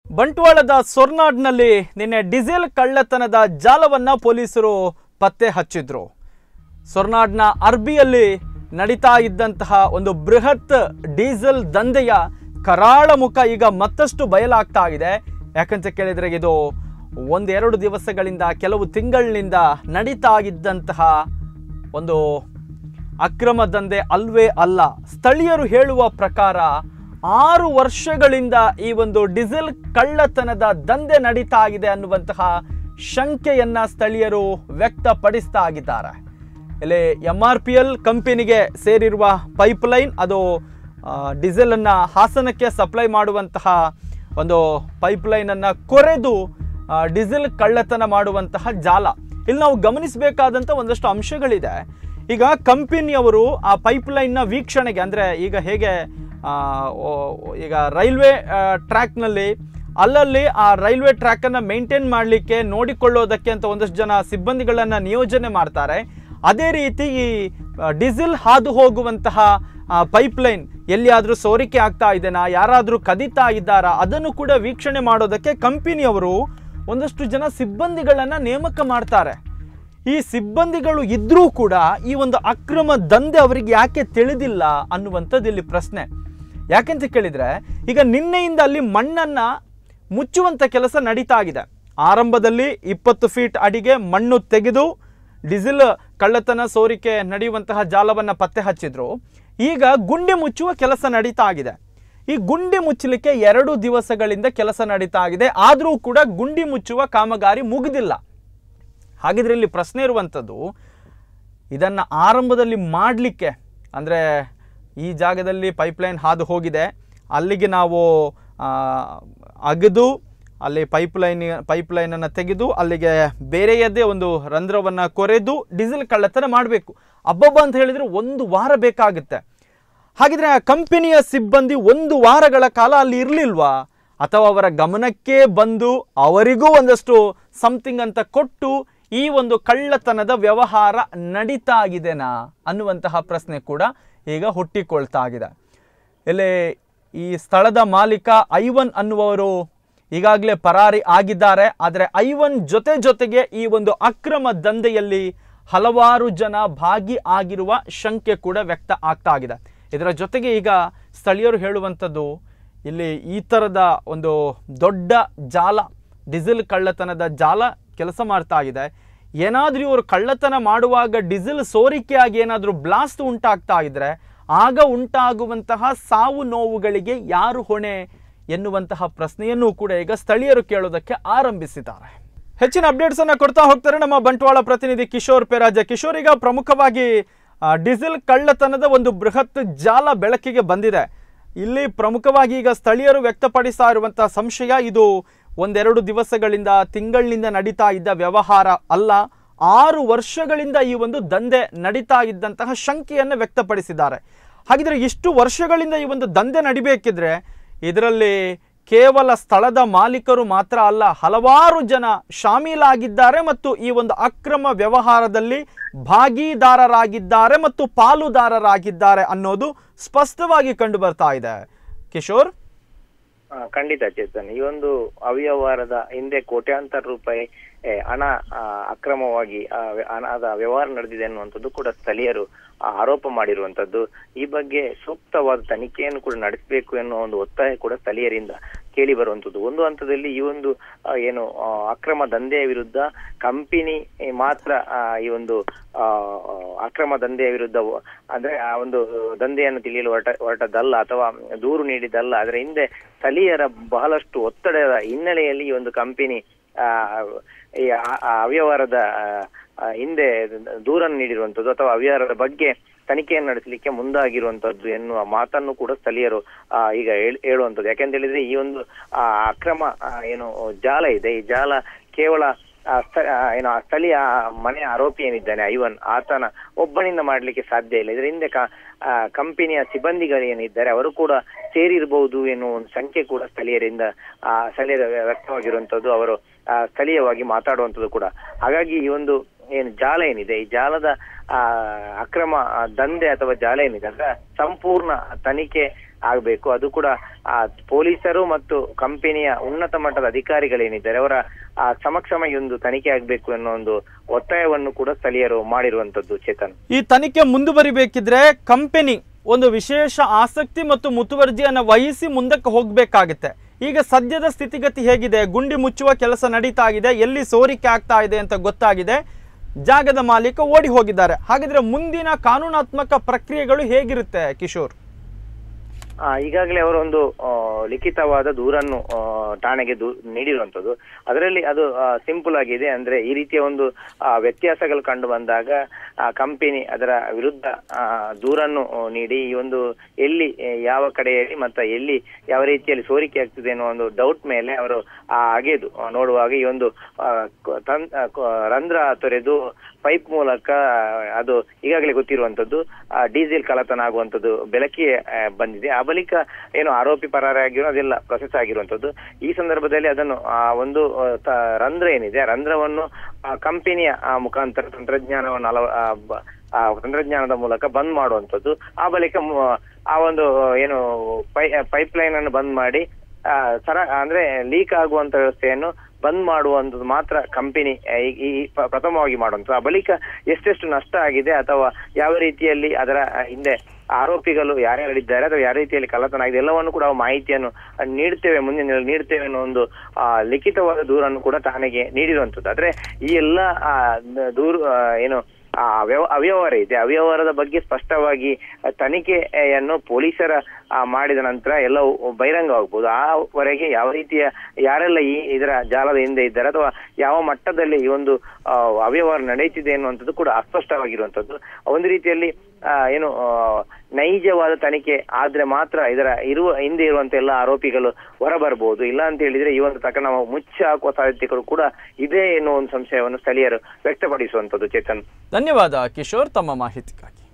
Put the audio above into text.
ಬಂಟ್ವಾಳದ ಸೊರ್ನಾಡ್ನಲ್ಲಿ ನಿನ್ನೆ ಡೀಸೆಲ್ ಕಳ್ಳತನದ ಜಾಲವನ್ನ ಪೊಲೀಸರು ಪತ್ತೆ ಹಚ್ಚಿದ್ರು. ಸೊರ್ನಾಡ್ನ ಅರ್ಬಿಯಲ್ಲಿ ನಡೀತಾ ಇದ್ದಂತಹ ಒಂದು ಬೃಹತ್ ಡೀಸೆಲ್ ದಂಧೆಯ ಕರಾಳ ಮುಖ ಈಗ ಮತ್ತಷ್ಟು ಬಯಲಾಗ್ತಾ ಇದೆ. ಯಾಕಂತ ಕೇಳಿದ್ರೆ ಇದು ಒಂದೆರಡು ದಿವಸಗಳಿಂದ ಕೆಲವು ತಿಂಗಳಿನಿಂದ ನಡೀತಾ ಇದ್ದಂತಹ ಒಂದು ಅಕ್ರಮ ದಂಧೆ ಅಲ್ವೇ ಅಲ್ಲ. ಸ್ಥಳೀಯರು ಹೇಳುವ ಪ್ರಕಾರ 6 ವರ್ಷಗಳಿಂದ ಈ ಒಂದು ಡೀಸೆಲ್ ಕಳ್ಳತನದ ದಂಧೆ ನಡೀತಾ ಇದೆ ಅನ್ನುವಂತಹ ಶಂಕೆಯನ್ನ ಸ್ಥಳೀಯರು ವ್ಯಕ್ತಪಡಿಸ್ತಾ ಆಗಿದ್ದಾರೆ. ಇಲ್ಲಿ MRPL ಕಂಪನಿಗೆ ಸೇರಿರುವ ಪೈಪ್ಲೈನ್, ಅದು ಡೀಸೆಲ್ ಅನ್ನ ಹಾಸನಕ್ಕೆ ಸಪ್ಲೈ ಮಾಡುವಂತಹ ಒಂದು ಪೈಪ್ಲೈನ್ ಅನ್ನ ಕೊರೆದು ಡೀಸೆಲ್ ಕಳ್ಳತನ ಮಾಡುವಂತಹ ಜಾಲ. ಇಲ್ಲಿ ನಾವು ಗಮನಿಸಬೇಕಾದಂಥ ಒಂದಷ್ಟು ಅಂಶಗಳಿದೆ. ಈಗ ಕಂಪನಿಯವರು ಆ ಪೈಪ್ಲೈನ್ನ ವೀಕ್ಷಣೆಗೆ, ಅಂದರೆ ಈಗ ಹೇಗೆ ಈಗ ರೈಲ್ವೆ ಟ್ರ್ಯಾಕ್ನಲ್ಲಿ ಅಲ್ಲಲ್ಲಿ ಆ ರೈಲ್ವೆ ಟ್ರ್ಯಾಕನ್ನು ಮೇಂಟೈನ್ ಮಾಡಲಿಕ್ಕೆ ನೋಡಿಕೊಳ್ಳೋದಕ್ಕೆ ಅಂತ ಒಂದಷ್ಟು ಜನ ಸಿಬ್ಬಂದಿಗಳನ್ನು ನಿಯೋಜನೆ ಮಾಡ್ತಾರೆ. ಅದೇ ರೀತಿ ಈ ಡೀಸೆಲ್ ಹಾದು ಹೋಗುವಂತಹ ಪೈಪ್ಲೈನ್ ಎಲ್ಲಿಯಾದರೂ ಸೋರಿಕೆ ಆಗ್ತಾ ಇದೆನಾ, ಯಾರಾದರೂ ಕದೀತಾ ಇದ್ದಾರಾ, ಅದನ್ನು ಕೂಡ ವೀಕ್ಷಣೆ ಮಾಡೋದಕ್ಕೆ ಕಂಪನಿಯವರು ಒಂದಷ್ಟು ಜನ ಸಿಬ್ಬಂದಿಗಳನ್ನು ನೇಮಕ ಮಾಡ್ತಾರೆ. ಈ ಸಿಬ್ಬಂದಿಗಳು ಇದ್ರೂ ಕೂಡ ಈ ಒಂದು ಅಕ್ರಮ ದಂಧೆ ಅವರಿಗೆ ಯಾಕೆ ತಿಳಿದಿಲ್ಲ ಅನ್ನುವಂಥದ್ದು ಇಲ್ಲಿ ಪ್ರಶ್ನೆ. ಯಾಕೆಂತ ಕೇಳಿದರೆ, ಈಗ ನಿನ್ನೆಯಿಂದ ಅಲ್ಲಿ ಮಣ್ಣನ್ನು ಮುಚ್ಚುವಂಥ ಕೆಲಸ ನಡೀತಾ ಇದೆ. ಆರಂಭದಲ್ಲಿ 20 ಫೀಟ್ ಅಡಿಗೆ ಮಣ್ಣು ತೆಗೆದು ಡೀಸೆಲ್ ಕಳ್ಳತನ ಸೋರಿಕೆ ನಡೆಯುವಂತಹ ಜಾಲವನ್ನು ಪತ್ತೆ ಹಚ್ಚಿದ್ರು. ಈಗ ಗುಂಡಿ ಮುಚ್ಚುವ ಕೆಲಸ ನಡೀತಾ ಆಗಿದೆ. ಈ ಗುಂಡಿ ಮುಚ್ಚಲಿಕ್ಕೆ 2 ದಿವಸಗಳಿಂದ ಕೆಲಸ ನಡೀತಾ ಆಗಿದೆ. ಆದರೂ ಕೂಡ ಗುಂಡಿ ಮುಚ್ಚುವ ಕಾಮಗಾರಿ ಮುಗಿದಿಲ್ಲ. ಹಾಗಿದ್ರೆ ಇಲ್ಲಿ ಪ್ರಶ್ನೆ ಇರುವಂಥದ್ದು, ಇದನ್ನು ಆರಂಭದಲ್ಲಿ ಮಾಡಲಿಕ್ಕೆ, ಅಂದರೆ ಈ ಜಾಗದಲ್ಲಿ ಪೈಪ್ಲೈನ್ ಹಾದು ಹೋಗಿದೆ, ಅಲ್ಲಿಗೆ ನಾವು ಅಗೆದು ಅಲ್ಲಿ ಪೈಪ್ಲೈನನ್ನು ತೆಗೆದು ಅಲ್ಲಿಗೆ ಬೇರೆಯದೇ ಒಂದು ರಂಧ್ರವನ್ನು ಕೊರೆದು ಡೀಸೆಲ್ ಕಳ್ಳತನ ಮಾಡಬೇಕು. ಅಬ್ಬಬ್ಬ ಅಂತ ಹೇಳಿದರೆ 1 ವಾರ ಬೇಕಾಗುತ್ತೆ. ಹಾಗಿದ್ರೆ ಆ ಕಂಪನಿಯ ಸಿಬ್ಬಂದಿ 1 ವಾರಗಳ ಕಾಲ ಅಲ್ಲಿ ಇರಲಿಲ್ವಾ? ಅಥವಾ ಅವರ ಗಮನಕ್ಕೆ ಬಂದು ಅವರಿಗೂ ಒಂದಷ್ಟು ಸಮಥಿಂಗ್ ಅಂತ ಕೊಟ್ಟು ಈ ಒಂದು ಕಳ್ಳತನದ ವ್ಯವಹಾರ ನಡೀತಾ ಆಗಿದೆನಾ ಅನ್ನುವಂತಹ ಪ್ರಶ್ನೆ ಕೂಡ ಈಗ ಹುಟ್ಟಿಕೊಳ್ತಾ ಆಗಿದೆ. ಇಲ್ಲಿ ಈ ಸ್ಥಳದ ಮಾಲೀಕ ಐವನ್ ಅನ್ನುವರು ಈಗಾಗಲೇ ಪರಾರಿ ಆಗಿದ್ದಾರೆ. ಆದರೆ ಐವನ್ ಜೊತೆಗೆ ಈ ಒಂದು ಅಕ್ರಮ ದಂಧೆಯಲ್ಲಿ ಹಲವಾರು ಜನ ಭಾಗಿ ಆಗಿರುವ ಶಂಕೆ ಕೂಡ ವ್ಯಕ್ತ ಆಗ್ತಾ ಆಗಿದೆ. ಇದರ ಜೊತೆಗೆ ಈಗ ಸ್ಥಳೀಯರು ಹೇಳುವಂಥದ್ದು, ಇಲ್ಲಿ ಈ ಥರದ ಒಂದು ದೊಡ್ಡ ಜಾಲ, ಡೀಸೆಲ್ ಕಳ್ಳತನದ ಜಾಲ ಕೆಲಸ ಮಾಡ್ತಾ ಇದೆ. ಏನಾದರೂ ಇವರು ಕಳ್ಳತನ ಮಾಡುವಾಗ ಡೀಸೆಲ್ ಸೋರಿಕೆಯಾಗಿ ಏನಾದರೂ ಬ್ಲಾಸ್ಟ್ ಉಂಟಾಗ್ತಾ ಇದ್ದರೆ ಆಗ ಉಂಟಾಗುವಂತಹ ಸಾವು ನೋವುಗಳಿಗೆ ಯಾರು ಹೊಣೆ ಎನ್ನುವಂತಹ ಪ್ರಶ್ನೆಯನ್ನು ಕೂಡ ಈಗ ಸ್ಥಳೀಯರು ಕೇಳೋದಕ್ಕೆ ಆರಂಭಿಸಿದ್ದಾರೆ. ಹೆಚ್ಚಿನ ಅಪ್ಡೇಟ್ಸ್ ಅನ್ನು ಕೊಡ್ತಾ ಹೋಗ್ತಾರೆ ನಮ್ಮ ಬಂಟ್ವಾಳ ಪ್ರತಿನಿಧಿ ಕಿಶೋರ್ ಪೆರಾಜೆ. ಕಿಶೋರ್, ಈಗ ಪ್ರಮುಖವಾಗಿ ಡೀಸೆಲ್ ಕಳ್ಳತನದ ಒಂದು ಬೃಹತ್ ಜಾಲ ಬೆಳಕಿಗೆ ಬಂದಿದೆ. ಇಲ್ಲಿ ಪ್ರಮುಖವಾಗಿ ಈಗ ಸ್ಥಳೀಯರು ವ್ಯಕ್ತಪಡಿಸ್ತಾ ಇರುವಂತಹ ಸಂಶಯ, ಇದು 1-2 ದಿವಸಗಳಿಂದ ತಿಂಗಳಿನಿಂದ ನಡೀತಾ ಇದ್ದ ವ್ಯವಹಾರ ಅಲ್ಲ, 6 ವರ್ಷಗಳಿಂದ ಈ ಒಂದು ದಂಧೆ ನಡೀತಾ ಇದ್ದಂತಹ ಶಂಕೆಯನ್ನು ವ್ಯಕ್ತಪಡಿಸಿದ್ದಾರೆ. ಹಾಗಿದ್ರೆ ಇಷ್ಟು ವರ್ಷಗಳಿಂದ ಈ ಒಂದು ದಂಧೆ ನಡಿಬೇಕಿದ್ರೆ ಇದರಲ್ಲಿ ಕೇವಲ ಸ್ಥಳದ ಮಾಲೀಕರು ಮಾತ್ರ ಅಲ್ಲ, ಹಲವಾರು ಜನ ಶಾಮೀಲಾಗಿದ್ದಾರೆ ಮತ್ತು ಈ ಒಂದು ಅಕ್ರಮ ವ್ಯವಹಾರದಲ್ಲಿ ಭಾಗಿದಾರರಾಗಿದ್ದಾರೆ ಮತ್ತು ಪಾಲುದಾರರಾಗಿದ್ದಾರೆ ಅನ್ನೋದು ಸ್ಪಷ್ಟವಾಗಿ ಕಂಡು ಬರ್ತಾ ಇದೆ. ಕಿಶೋರ್, ಖಂಡಿತ ಚೇತನ್, ಈ ಒಂದು ಅವ್ಯವಹಾರದ ಹಿಂದೆ ಕೋಟ್ಯಾಂತರ ರೂಪಾಯಿ ಹಣ ಅಕ್ರಮವಾಗಿ ಹಣದ ವ್ಯವಹಾರ ನಡೆದಿದೆ ಅನ್ನುವಂಥದ್ದು ಕೂಡ ಸ್ಥಳೀಯರು ಆರೋಪ ಮಾಡಿರುವಂತದ್ದು. ಈ ಬಗ್ಗೆ ಸೂಕ್ತವಾದ ತನಿಖೆಯನ್ನು ಕೂಡ ನಡೆಸಬೇಕು ಎನ್ನುವ ಒಂದು ಒತ್ತಾಯ ಕೂಡ ಸ್ಥಳೀಯರಿಂದ ಕೇಳಿ ಬರುವಂತದ್ದು. ಒಂದು ಹಂತದಲ್ಲಿ ಈ ಒಂದು ಏನು ಅಕ್ರಮ ದಂಧೆಯ ವಿರುದ್ಧ ಕಂಪನಿ ಮಾತ್ರ ಈ ಒಂದು ಅಕ್ರಮ ದಂಧೆಯ ವಿರುದ್ಧ, ಅಂದ್ರೆ ಆ ಒಂದು ದಂಧೆಯನ್ನು ತಿಳಿಯಲು ಹೊರಟದ್ದಲ್ಲ ಅಥವಾ ದೂರು ನೀಡಿದ್ದಲ್ಲ. ಅದರ ಹಿಂದೆ ಸ್ಥಳೀಯರ ಬಹಳಷ್ಟು ಒತ್ತಡದ ಹಿನ್ನೆಲೆಯಲ್ಲಿ ಈ ಒಂದು ಕಂಪನಿ ಈ ಅವ್ಯವಹಾರದ ಹಿಂದೆ ದೂರನ್ನು ನೀಡಿರುವಂತದ್ದು ಅಥವಾ ಅವ್ಯವಹಾರದ ಬಗ್ಗೆ ತನಿಖೆಯನ್ನು ನಡೆಸಲಿಕ್ಕೆ ಮುಂದಾಗಿರುವಂತದ್ದು ಎನ್ನುವ ಮಾತನ್ನು ಕೂಡ ಸ್ಥಳೀಯರು ಈಗ ಹೇಳುವಂಥದ್ದು. ಯಾಕೆಂತ ಹೇಳಿದ್ರೆ ಈ ಒಂದು ಅಕ್ರಮ ಏನು ಜಾಲ ಇದೆ, ಈ ಜಾಲ ಕೇವಲ ಏನು ಸ್ಥಳೀಯ ಮನೆ ಆರೋಪಿ ಏನಿದ್ದಾನೆ ಐವನ್, ಆತನ ಒಬ್ಬನಿಂದ ಮಾಡ್ಲಿಕ್ಕೆ ಸಾಧ್ಯ ಇಲ್ಲ. ಇದರ ಹಿಂದೆ ಕಂಪನಿಯ ಸಿಬ್ಬಂದಿಗಳು ಏನಿದ್ದಾರೆ ಅವರು ಕೂಡ ಸೇರಿರಬಹುದು ಎನ್ನುವ ಒಂದು ಸಂಖ್ಯೆ ಕೂಡ ಸ್ಥಳೀಯರ ವ್ಯಕ್ತವಾಗಿರುವಂತದ್ದು, ಅವರು ಸ್ಥಳೀಯವಾಗಿ ಮಾತಾಡುವಂಥದ್ದು ಕೂಡ. ಹಾಗಾಗಿ ಈ ಒಂದು ಏನು ಜಾಲ ಏನಿದೆ, ಈ ಜಾಲದ ಅಕ್ರಮ ದಂಧೆ ಅಥವಾ ಜಾಲ ಏನಿದೆ ಅಂದ್ರೆ ಸಂಪೂರ್ಣ ತನಿಖೆ ಆಗ್ಬೇಕು. ಅದು ಕೂಡ ಪೊಲೀಸರು ಮತ್ತು ಕಂಪನಿಯ ಉನ್ನತ ಮಟ್ಟದ ಅಧಿಕಾರಿಗಳೇನಿದ್ದಾರೆ ಅವರ ಸಮಕ್ಷಮ ಈ ಒಂದು ತನಿಖೆ ಆಗ್ಬೇಕು ಅನ್ನೋ ಒಂದು ಒತ್ತಾಯವನ್ನು ಕೂಡ ಸ್ಥಳೀಯರು ಮಾಡಿರುವಂತದ್ದು. ಚೇತನ್, ಈ ತನಿಖೆ ಮುಂದುವರಿಬೇಕಿದ್ರೆ ಕಂಪನಿ ಒಂದು ವಿಶೇಷ ಆಸಕ್ತಿ ಮತ್ತು ಮುತುವರ್ಜಿಯನ್ನು ವಹಿಸಿ ಮುಂದಕ್ಕೆ ಹೋಗ್ಬೇಕಾಗುತ್ತೆ. ಈಗ ಸದ್ಯದ ಸ್ಥಿತಿಗತಿ ಹೇಗಿದೆ? ಗುಂಡಿ ಮುಚ್ಚುವ ಕೆಲಸ ನಡೀತಾ ಇದೆ, ಎಲ್ಲಿ ಸೋರಿಕೆ ಆಗ್ತಾ ಇದೆ ಅಂತ ಗೊತ್ತಾಗಿದೆ, ಜಾಗದ ಮಾಲೀಕ ಓಡಿ ಹೋಗಿದ್ದಾರೆ. ಹಾಗಿದ್ರೆ ಮುಂದಿನ ಕಾನೂನಾತ್ಮಕ ಪ್ರಕ್ರಿಯೆಗಳು ಹೇಗಿರುತ್ತೆ ಕಿಶೋರ್? ಈಗಾಗಲೇ ಅವರೊಂದು ಲಿಖಿತವಾದ ದೂರನ್ನು ಠಾಣೆಗೆ ನೀಡಿರುವಂತದ್ದು. ಅದರಲ್ಲಿ ಅದು ಸಿಂಪಲ್ ಆಗಿದೆ. ಅಂದ್ರೆ ಈ ರೀತಿಯ ಒಂದು ವ್ಯತ್ಯಾಸಗಳು ಕಂಡು ಬಂದಾಗ ಕಂಪನಿ ಅದರ ವಿರುದ್ಧ ದೂರನ್ನು ನೀಡಿ ಈ ಒಂದು ಎಲ್ಲಿ ಯಾವ ಕಡೆಯಲ್ಲಿ ಮತ್ತೆ ಎಲ್ಲಿ ಯಾವ ರೀತಿಯಲ್ಲಿ ಸೋರಿಕೆ ಆಗ್ತಿದೆ ಅನ್ನೋ ಒಂದು ಡೌಟ್ ಮೇಲೆ ಅವರು ಅಗೆದು ನೋಡುವಾಗ ಈ ಒಂದು ರಂಧ್ರ ತೊರೆದು ಪೈಪ್ ಮೂಲಕ ಅದು ಈಗಾಗಲೇ ಗೊತ್ತಿರುವಂತದ್ದು ಡೀಸೆಲ್ ಕಳ್ಳತನ ಆಗುವಂತದ್ದು ಬೆಳಕಿಗೆ ಬಂದಿದೆ. ಆ ಬಳಿಕ ಏನು ಆರೋಪಿ ಪರಾರಿಯಾಗಿರೋ ಅದೆಲ್ಲ ಪ್ರೊಸೆಸ್ ಆಗಿರುವಂತದ್ದು. ಈ ಸಂದರ್ಭದಲ್ಲಿ ಅದನ್ನು ಒಂದು ರಂಧ್ರ ಏನಿದೆ, ರಂಧ್ರವನ್ನು ಕಂಪನಿಯ ಮುಖಾಂತರ ತಂತ್ರಜ್ಞಾನದ ಮೂಲಕ ಬಂದ್ ಮಾಡುವಂತದ್ದು. ಆ ಬಳಿಕ ಆ ಒಂದು ಏನು ಪೈಪ್ ಲೈನ್ ಅನ್ನು ಬಂದ್ ಮಾಡಿ ಅಂದ್ರೆ ಲೀಕ್ ಆಗುವಂತ ವ್ಯವಸ್ಥೆಯನ್ನು ಬಂದ್ ಮಾಡುವಂಥದ್ದು ಮಾತ್ರ ಕಂಪನಿ ಈ ಪ್ರಥಮವಾಗಿ ಮಾಡುವಂಥದ್ದು. ಆ ಬಳಿಕ ಎಷ್ಟೆಷ್ಟು ನಷ್ಟ ಆಗಿದೆ ಅಥವಾ ಯಾವ ರೀತಿಯಲ್ಲಿ ಅದರ ಹಿಂದೆ ಆರೋಪಿಗಳು ಯಾರ್ಯಾರಿದ್ದಾರೆ ಅಥವಾ ಯಾವ ರೀತಿಯಲ್ಲಿ ಕಳ್ಳತನ ಆಗಿದೆ ಎಲ್ಲವನ್ನು ಕೂಡ ಮಾಹಿತಿಯನ್ನು ನೀಡ್ತೇವೆ, ಮುಂದಿನ ನೀಡ್ತೇವೆ ಅನ್ನೋ ಒಂದು ಲಿಖಿತವಾದ ದೂರನ್ನು ಕೂಡ ಠಾಣೆಗೆ ನೀಡಿರುವಂಥದ್ದು. ಆದ್ರೆ ಈ ಎಲ್ಲ ದೂರು ಏನು ಅವ್ಯವಹಾರ ಇದೆ, ಅವ್ಯವಹಾರದ ಬಗ್ಗೆ ಸ್ಪಷ್ಟವಾಗಿ ತನಿಖೆಯನ್ನು ಪೊಲೀಸರ ಮಾಡಿದ ನಂತರ ಎಲ್ಲವೂ ಬಹಿರಂಗವಾಗಬಹುದು. ಆವರೆಗೆ ಯಾವ ರೀತಿಯ ಯಾರೆಲ್ಲ ಇದರ ಜಾಲದ ಹಿಂದೆ ಇದ್ದಾರೆ ಅಥವಾ ಯಾವ ಮಟ್ಟದಲ್ಲಿ ಈ ಒಂದು ಅವ್ಯವಹಾರ ನಡೆಯುತ್ತಿದೆ ಅನ್ನುವಂಥದ್ದು ಕೂಡ ಅಸ್ಪಷ್ಟವಾಗಿರುವಂತದ್ದು. ಒಂದು ರೀತಿಯಲ್ಲಿ ಏನು ನೈಜವಾದ ತನಿಖೆ ಆದ್ರೆ ಮಾತ್ರ ಇದರ ಹಿಂದೆ ಇರುವಂತ ಎಲ್ಲ ಆರೋಪಿಗಳು ಹೊರಬರಬಹುದು. ಇಲ್ಲ ಅಂತ ಹೇಳಿದ್ರೆ ಈ ಒಂದು ಪ್ರಕರಣ ಮುಚ್ಚಿ ಹಾಕುವ ಸಾಧ್ಯತೆಗಳು ಕೂಡ ಇದೆ ಎನ್ನುವ ಒಂದು ಸಂಶಯವನ್ನು ಸ್ಥಳೀಯರು ವ್ಯಕ್ತಪಡಿಸುವಂತದ್ದು. ಚೇತನ್, ಧನ್ಯವಾದ ಕಿಶೋರ್ ತಮ್ಮ ಮಾಹಿತಿಗಾಗಿ.